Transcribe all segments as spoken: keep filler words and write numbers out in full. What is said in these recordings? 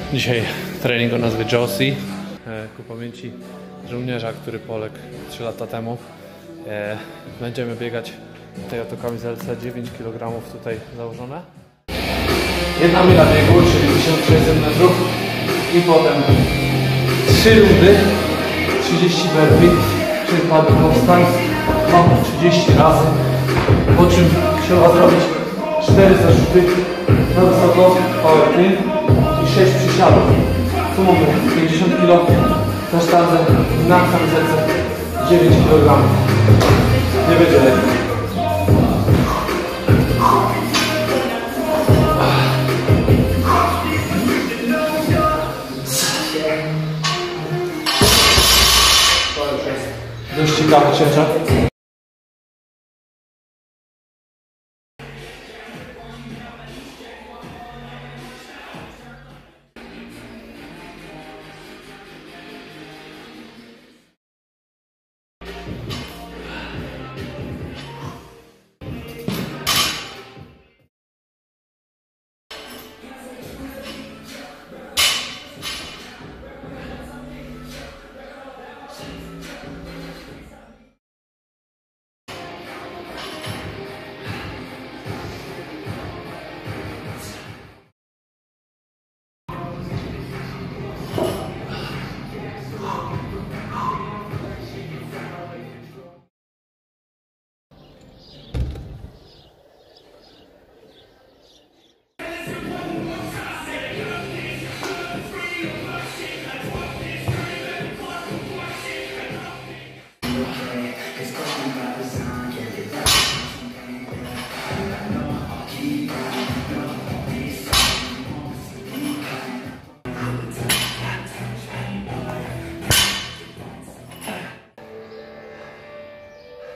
Dzisiaj trening o nazwie Josie, ku pamięci żołnierza, który poległ trzy lata temu. Będziemy biegać w tej oto kamizelce, dziewięć kilogramów tutaj założone. Jedna mila biegu, czyli tysiąc sześćset metrów i potem trzy rundy, trzydzieści burpee, przykłady powstań, mam trzydzieści razy, po czym trzeba zrobić cztery zarzuty na wysoko, power clean i sześć przysiadów. Tu mamy pięćdziesiąt kilo, na sztandze, na kamizelce dziewięć kilogramów. Nie będzie lepiej. Dość ciekawy ciężar.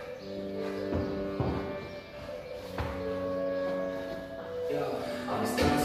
I'm